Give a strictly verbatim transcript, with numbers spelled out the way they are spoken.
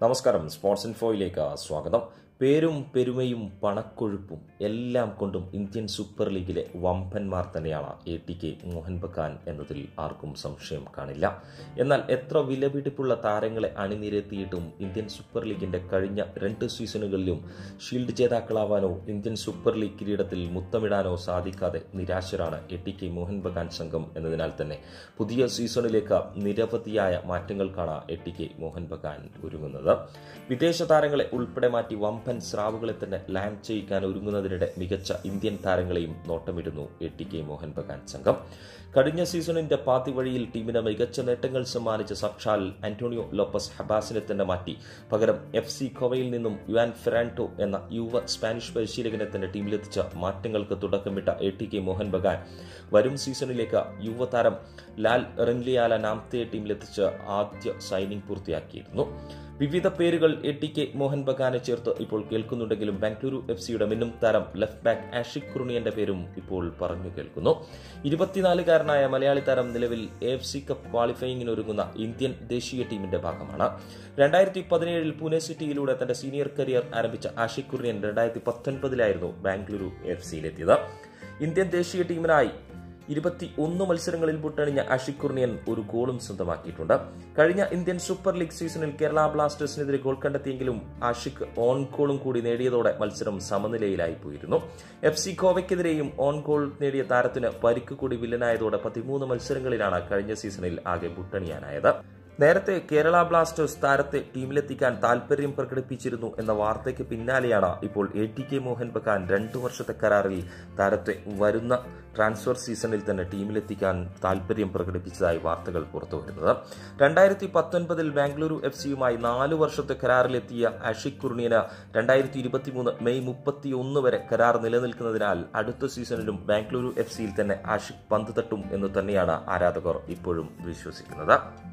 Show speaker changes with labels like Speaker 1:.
Speaker 1: നമസ്കാരം, സ്പോർട്സ് ഇൻഫോയിലേക്ക് സ്വാഗതം. പേരും പെരുമയും പണക്കൊഴുപ്പും എല്ലാം കൊണ്ടും ഇന്ത്യൻ സൂപ്പർ ലീഗിലെ വമ്പന്മാർ തന്നെയാണ് A T K Mohun Bagan എന്നതിൽ ആർക്കും സംശയം കാണില്ല. എന്നാൽ എത്ര വിലപിടിപ്പുള്ള താരങ്ങളെ അണിനിരത്തിയിട്ടും ഇന്ത്യൻ സൂപ്പർ ലീഗിന്റെ കഴിഞ്ഞ രണ്ട് സീസണുകളിലും ഷീൽഡ് ജേതാക്കളാവാനോ ഇന്ത്യൻ സൂപ്പർ ലീഗ് കിരീടത്തിൽ മുത്തമിടാനോ സാധിക്കാതെ നിരാശരാണ് A T K Mohun Bagan സംഘം എന്നതിനാൽ തന്നെ പുതിയ സീസണിലേക്ക് നിരവധിയായ മാറ്റങ്ങൾക്കാണ് A T K Mohun Bagan ഒരുങ്ങുന്നത്. വിദേശ താരങ്ങളെ ഉൾപ്പെടെ മാറ്റി വമ്പൻ സ്രാവുകളെ തന്നെ ലാൻഡ് ചെയ്യിക്കാൻ ഒരുങ്ങുന്നതിനിടെ മികച്ച ഇന്ത്യൻ താരങ്ങളെയും നോട്ടമിടുന്നു A T K Mohun Bagan സംഘം. കഴിഞ്ഞ സീസണിന്റെ പാതി വഴിയിൽ ടീമിന് മികച്ച നേട്ടങ്ങൾ സമ്മാനിച്ച സാക്ഷാൽ ആന്റോണിയോ ലോപ്പസ് ഹബാസിനെ തന്നെ മാറ്റി പകരം എഫ് സി കോവയിൽ നിന്നും യുവാൻ ഫെറാൻഡോ എന്ന യുവ സ്പാനിഷ് പരിശീലകനെ തന്നെ ടീമിലെത്തിച്ച മാറ്റങ്ങൾക്ക് തുടക്കമിട്ട A T K Mohun Bagan വരും സീസണിലേക്ക് യുവതാരം ലാൽ റെൻലിയാല നാംതയെ ടീമിലെത്തിച്ച് ആദ്യ സൈനിങ് പൂർത്തിയാക്കിയിരുന്നു. വിവിധ പേരുകൾ എ ടി കെ മോഹൻ ബഗാനെ ചേർത്ത് ഇപ്പോൾ കേൾക്കുന്നുണ്ടെങ്കിലും ബംഗളൂരു എഫ് സിയുടെ മിന്നും താരം ലെഫ്റ്റ് ബാക്ക് ആഷിക് കുറുണിയന്റെ പേരും ഇപ്പോൾ പറഞ്ഞു കേൾക്കുന്നു. ഇരുപത്തിനാലുകാരനായ മലയാളി താരം നിലവിൽ എ എഫ് സി കപ്പ് ക്വാളിഫയിങ്ങിന് ഒരുങ്ങുന്ന ഇന്ത്യൻ ദേശീയ ടീമിന്റെ ഭാഗമാണ്. രണ്ടായിരത്തി പതിനേഴിൽ പൂനെ സിറ്റിയിലൂടെ തന്റെ സീനിയർ കരിയർ ആരംഭിച്ച ആഷിക് കുറുണിയൻ രണ്ടായിരത്തി പത്തൊൻപതിലായിരുന്നു ബാംഗ്ലൂരു എഫ് സിയിലെത്തിയത്. ഇന്ത്യൻ ദേശീയ ടീമിനായി ഇരുപത്തി ഒന്ന് മത്സരങ്ങളിൽ പുട്ടണിഞ്ഞ ആഷിക് കുറുണിയൻ ഒരു ഗോളും സ്വന്തമാക്കിയിട്ടുണ്ട്. കഴിഞ്ഞ ഇന്ത്യൻ സൂപ്പർ ലീഗ് സീസണിൽ കേരള ബ്ലാസ്റ്റേഴ്സിനെതിരെ ഗോൾ കണ്ടെത്തിയെങ്കിലും ആഷിക് ഓൺ ഗോളും കൂടി നേടിയതോടെ മത്സരം സമനിലയിലായി പോയിരുന്നു. എഫ് സി ഗോവയ്ക്കെതിരെയും ഓൺ ഗോൾ നേടിയ താരത്തിന് പരിക്ക് കൂടി വില്ലനായതോടെ പതിമൂന്ന് മത്സരങ്ങളിലാണ് കഴിഞ്ഞ സീസണിൽ ആകെ പുട്ടണിയാനായത്. നേരത്തെ കേരള ബ്ലാസ്റ്റേഴ്സ് താരത്തെ ടീമിലെത്തിക്കാൻ താൽപര്യം പ്രകടിപ്പിച്ചിരുന്നു എന്ന വാർത്തയ്ക്ക് പിന്നാലെയാണ് ഇപ്പോൾ A T K Mohun Bagan രണ്ടു വർഷത്തെ കരാറിൽ താരത്തെ വരുന്ന ട്രാൻസ്ഫർ സീസണിൽ തന്നെ ടീമിലെത്തിക്കാൻ താൽപര്യം പ്രകടിപ്പിച്ചതായി വാർത്തകൾ പുറത്തുവരുന്നത്. രണ്ടായിരത്തി പത്തൊൻപതിൽ ബാംഗ്ലൂരു എഫ് സിയുമായി നാലു വർഷത്തെ കരാറിലെത്തിയ ആഷിക് കുറുണിയന് രണ്ടായിരത്തി ഇരുപത്തിമൂന്ന് മെയ് മുപ്പത്തി ഒന്ന് വരെ കരാർ നിലനിൽക്കുന്നതിനാൽ അടുത്ത സീസണിലും ബാംഗ്ലൂരു എഫ് സിയിൽ തന്നെ ആഷിക് പന്ത് തട്ടും എന്ന് തന്നെയാണ് ആരാധകർ ഇപ്പോഴും വിശ്വസിക്കുന്നത്.